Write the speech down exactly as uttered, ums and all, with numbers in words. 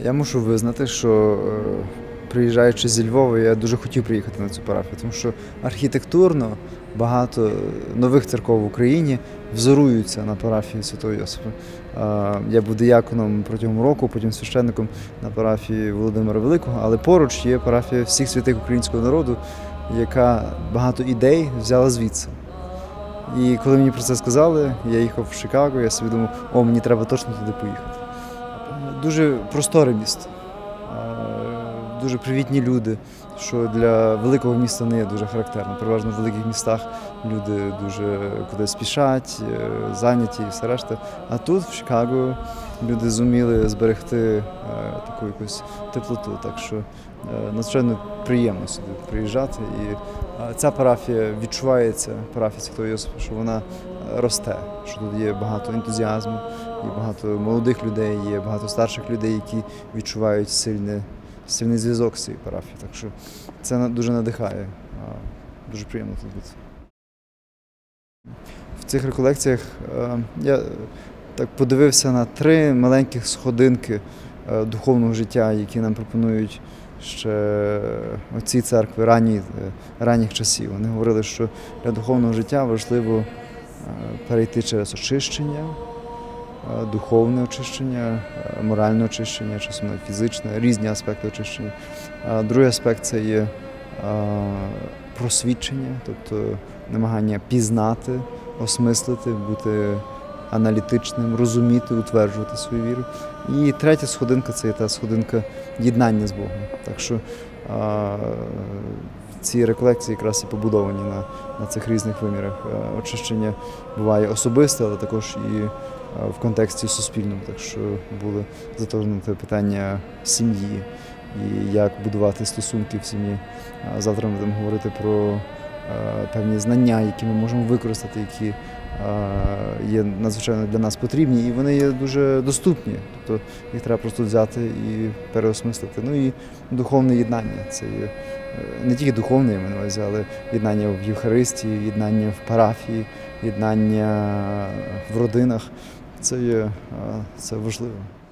Я мушу визнати, що приїжджаючи зі Львова, я дуже хотів приїхати на цю парафію, тому що архітектурно багато нових церков в Україні взоруються на парафії Святого Йосипа. Я був дияконом протягом року, потім священником на парафії Володимира Великого, але поруч є парафія всіх святих українського народу, яка багато ідей взяла звідси. І коли мені про це сказали, я їхав в Чикаго, я собі думав, о, мені треба точно туди поїхати. Дуже просторе місто, дуже привітні люди, що для великого міста не є дуже характерно. Переважно в великих містах люди дуже кудись спішать, зайняті і все решта. А тут, в Чикаго, люди зуміли зберегти таку якусь теплоту. Так що надзвичайно приємно сюди приїжджати. І ця парафія відчувається, парафія Святого Йосипа, що вона росте, що тут є багато ентузіазму, є багато молодих людей, є багато старших людей, які відчувають сильний, сильний зв'язок з цією парафією. Так що це дуже надихає, дуже приємно тут бути. В цих реколекціях я так подивився на три маленьких сходинки духовного життя, які нам пропонують ще отці церкви ранні, ранніх часів. Вони говорили, що для духовного життя важливо перейти через очищення, духовне очищення, моральне очищення, часом фізичне, різні аспекти очищення. Другий аспект – це є просвідчення, тобто намагання пізнати, осмислити, бути аналітичним, розуміти, утверджувати свою віру. І третя сходинка – це є та сходинка єднання з Богом. Так що а, ці реколекції якраз і побудовані на, на цих різних вимірах. Очищення буває особисте, але також і в контексті суспільному. Так що були заторкнуті питання сім'ї і як будувати стосунки в сім'ї. Завтра ми будемо говорити про певні знання, які ми можемо використати, які є надзвичайно для нас потрібні, і вони є дуже доступні. Тобто їх треба просто взяти і переосмислити. Ну і духовне єднання. Це є не тільки духовне, я маю на увазі, але єднання в Євхаристії, єднання в парафії, єднання в родинах. Це є це важливо.